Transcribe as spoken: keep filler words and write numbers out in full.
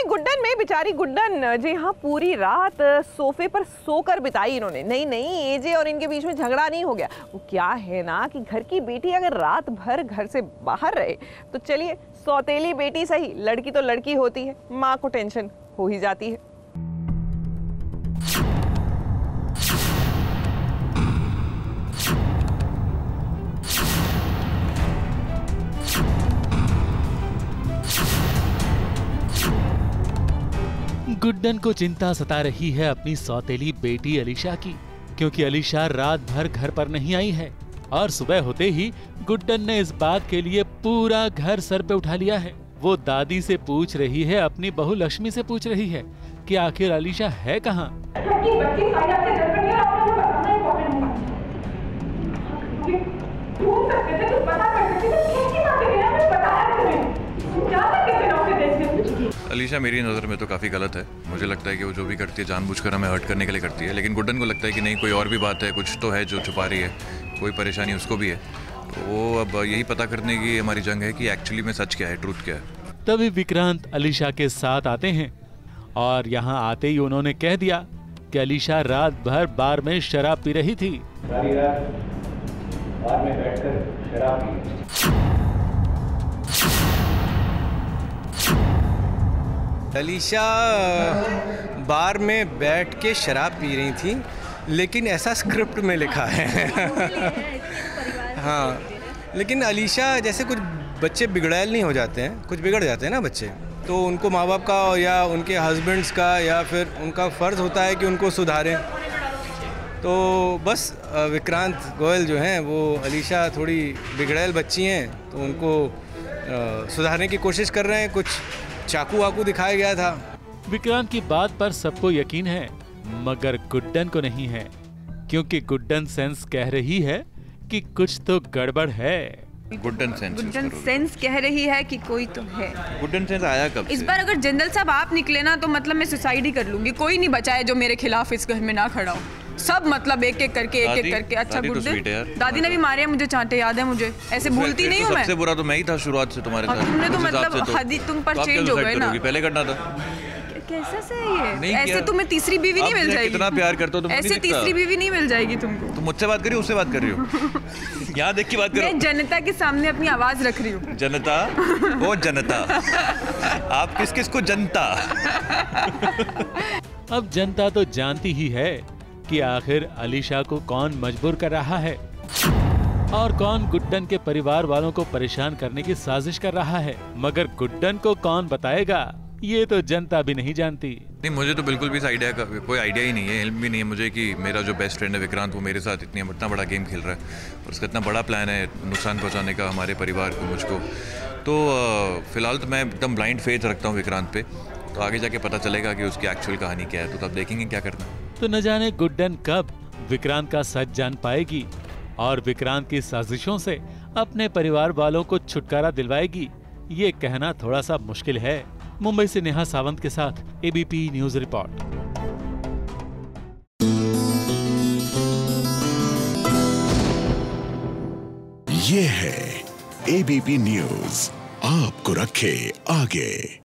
गुड्डन में बेचारी गुड्डन जी हाँ पूरी रात सोफे पर सोकर बिताई इन्होंने। नहीं नहीं एजे और इनके बीच में झगड़ा नहीं हो गया। वो क्या है ना कि घर की बेटी अगर रात भर घर से बाहर रहे तो चलिए सौतेली बेटी सही, लड़की तो लड़की होती है, माँ को टेंशन हो ही जाती है। गुड्डन को चिंता सता रही है अपनी सौतेली बेटी अलीशा की, क्योंकि अलीशा रात भर घर पर नहीं आई है और सुबह होते ही गुड्डन ने इस बात के लिए पूरा घर सर पे उठा लिया है। वो दादी से पूछ रही है, अपनी बहू लक्ष्मी से पूछ रही है कि आखिर अलीशा है कहाँ। अलीशा मेरी नज़र में तो काफ़ी गलत है। मुझे लगता है कि वो जो भी करती है जानबूझकर हमें हर्ट करने के लिए करती है, लेकिन गुड्डन को लगता है कि नहीं कोई और भी बात है, कुछ तो है जो छुपा रही है, कोई परेशानी उसको भी है। तो वो अब यही पता करने की हमारी जंग है कि एक्चुअली में सच क्या है, ट्रूथ क्या है। तभी विक्रांत अलीशा के साथ आते हैं और यहाँ आते ही उन्होंने कह दिया कि अलीशा रात भर बार में शराब पी रही थी। सारी रात बार में बैठकर शराब पी। अलीशा बार में बैठ के शराब पी रही थी, लेकिन ऐसा स्क्रिप्ट में लिखा है। हाँ, लेकिन अलीशा जैसे कुछ बच्चे बिगड़ैल नहीं हो जाते हैं, कुछ बिगड़ जाते हैं ना बच्चे, तो उनको माँ बाप का या उनके हस्बैंड्स का या फिर उनका फ़र्ज़ होता है कि उनको सुधारें। तो बस विक्रांत गोयल जो हैं वो अलीशा थोड़ी बिगड़ैल बच्ची हैं, तो उनको सुधारने की कोशिश कर रहे हैं। कुछ चाकू वाकू दिखाया गया था। विक्रांत की बात पर सबको यकीन है, मगर गुड्डन को नहीं है, क्योंकि गुड्डन सेंस कह रही है कि कुछ तो गड़बड़ है। गुड्डन सेंस गुड्डन सेंस कह रही है कि कोई तो है। गुड्डन सेंस आया कब इस से? बार अगर जनरल साहब आप निकले ना तो मतलब मैं सुसाइड ही कर लूंगी। कोई नहीं बचा है जो मेरे खिलाफ इस घर में ना खड़ा हो। सब मतलब एक एक करके एक एक करके। अच्छा गुड्डन, दादी ने भी मारे हैं मुझे चांटे, याद है मुझे, ऐसे भूलती नहीं हूँ मैं। सबसे बुरा तो मैं ही था शुरुआत से तुम्हारे साथ। तुमने तो मतलब हद ही तुम पर चेंज हो गए ना। पहले करना था। कैसा से ये ऐसे तुम्हें तीसरी बीवी नहीं मिल जाएगी। कितना प्यार करते हो तुम, ऐसे तीसरी बीवी नहीं मिल जाएगी तुमको। तुम मुझसे बात कर रही हो, उससे बात कर रही हो? यहाँ देख के बात करो। मैं जनता के सामने अपनी आवाज रख रही हूँ। जनता? ओ जनता, आप किस किस को जनता? अब जनता तो जानती ही है कि आखिर अलीशा को कौन मजबूर कर रहा है और कौन गुड्डन के परिवार वालों को परेशान करने की साजिश कर रहा है, मगर गुड्डन को कौन बताएगा ये तो जनता भी नहीं जानती। नहीं, मुझे तो बिल्कुल भी इस आइडिया का कोई आइडिया ही नहीं है, इल्म भी नहीं है मुझे कि मेरा जो बेस्ट फ्रेंड है विक्रांत, वो मेरे साथ इतनी इतना बड़ा गेम खेल रहा है और उसका इतना बड़ा प्लान है नुकसान पहुंचाने का हमारे परिवार को, मुझको। तो फिलहाल तो मैं एकदम ब्लाइंड फेथ रखता हूँ विक्रांत पे, तो आगे जाके पता चलेगा कि उसकी एक्चुअल कहानी क्या है, तो तब देखेंगे क्या करना है। तो न जाने गुड्डन कब विक्रांत का सच जान पाएगी और विक्रांत की साजिशों से अपने परिवार वालों को छुटकारा दिलवाएगी, ये कहना थोड़ा सा मुश्किल है। मुंबई से नेहा सावंत के साथ एबीपी न्यूज रिपोर्ट। ये है एबीपी न्यूज, आपको रखे आगे।